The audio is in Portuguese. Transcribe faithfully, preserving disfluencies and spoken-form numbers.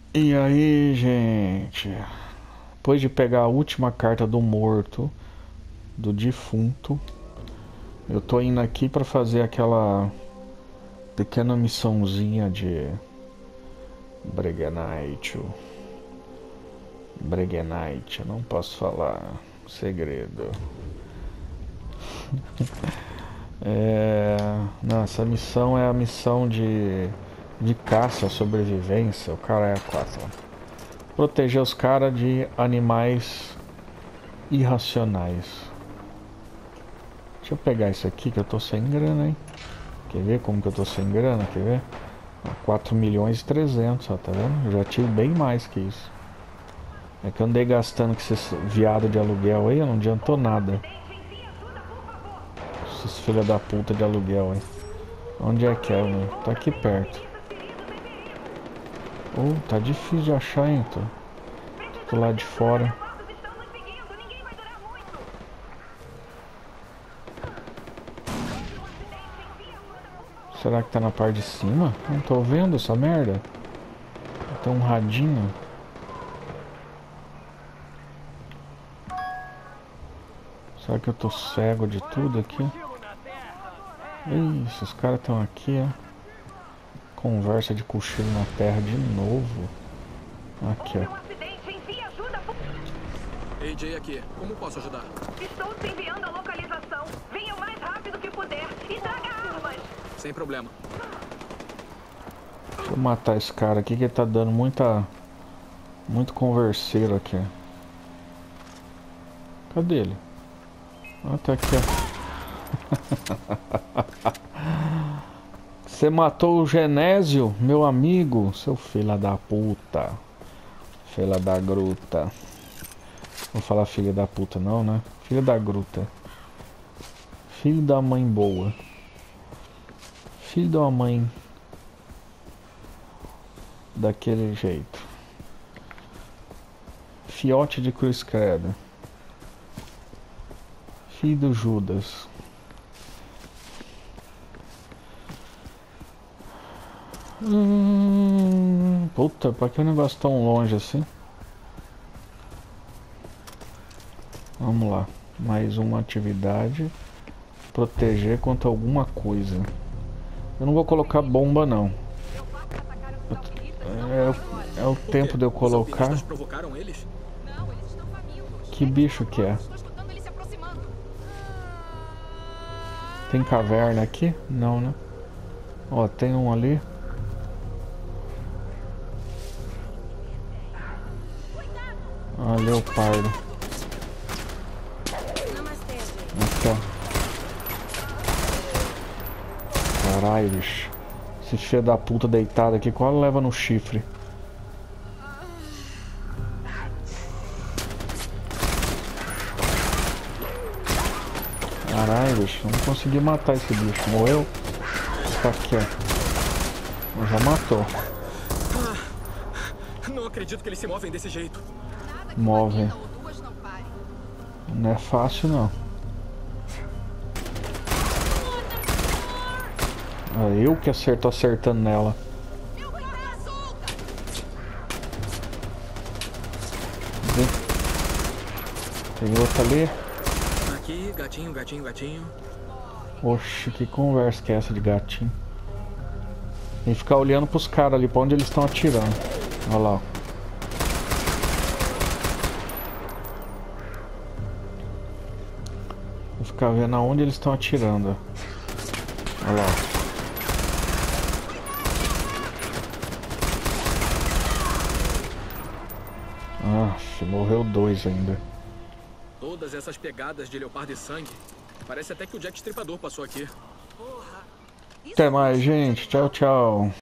E aí, gente? Depois de pegar a última carta do morto, do defunto, eu tô indo aqui pra fazer aquela pequena missãozinha de Breguenite. Breguenite, eu não posso falar segredo. É... Não, essa missão é a missão de, de caça, sobrevivência. O cara é a quatro. Proteger os caras de animais irracionais. Deixa eu pegar isso aqui que eu tô sem grana, hein? Quer ver como que eu tô sem grana? Quer ver? quatro milhões e trezentos, ó, tá vendo? Eu já tive bem mais que isso. É que eu andei gastando com esses viado de aluguel aí, não adiantou nada. Esses filha da puta de aluguel aí. Onde é que é, mano? Tá aqui perto. Oh, tá difícil de achar, hein? Tô, tô lá de fora. Será que tá na parte de cima? Não tô vendo essa merda. Tem um radinho. Será que eu tô cego de tudo aqui? Ih, esses caras estão aqui, ó. Conversa de cochilo na terra de novo. Aqui, ó. A J aqui. Como posso ajudar? Estou te enviando a localização. Venha o mais rápido que puder e traga armas. Sem problema. Deixa eu matar esse cara aqui que ele tá dando muita... Muito converseiro aqui. Cadê ele? Ah, tá aqui, ó. Você matou o Genésio, meu amigo, seu filho da puta. Filha da gruta. Vou falar filha da puta não, né? Filha da gruta. Filho da mãe boa. Filho da mãe daquele jeito. Fiote de cruz credo. Filho do Judas. Hum, puta, pra que o negócio tão longe assim? Vamos lá. Mais uma atividade. Proteger contra alguma coisa. Eu não vou colocar bomba não. É, é o tempo de eu colocar. Provocaram eles? Que bicho que é? Tem caverna aqui? Não, né? Ó, tem um ali. Ah, leopardo. Aqui, ó. Caralho, bicho. Esse filho da puta deitado aqui, qual leva no chifre? Caralho, bicho. Não consegui matar esse bicho. Morreu? Tá aqui, ó. Já matou. Não acredito que eles se movem desse jeito. Movem. Não é fácil, não. Ah, eu que acerto acertando nela. Vem. Tem outra ali. Aqui, gatinho, gatinho, gatinho. Oxe, que conversa que é essa de gatinho? Tem que ficar olhando pros caras ali, pra onde eles estão atirando. Olha lá, ó. Vou ficar vendo aonde eles estão atirando. Olha lá. Ah, morreu dois ainda. Todas essas pegadas de leopardo e sangue. Parece até que o Jack Stripador passou aqui. Até mais, gente. Tchau, tchau.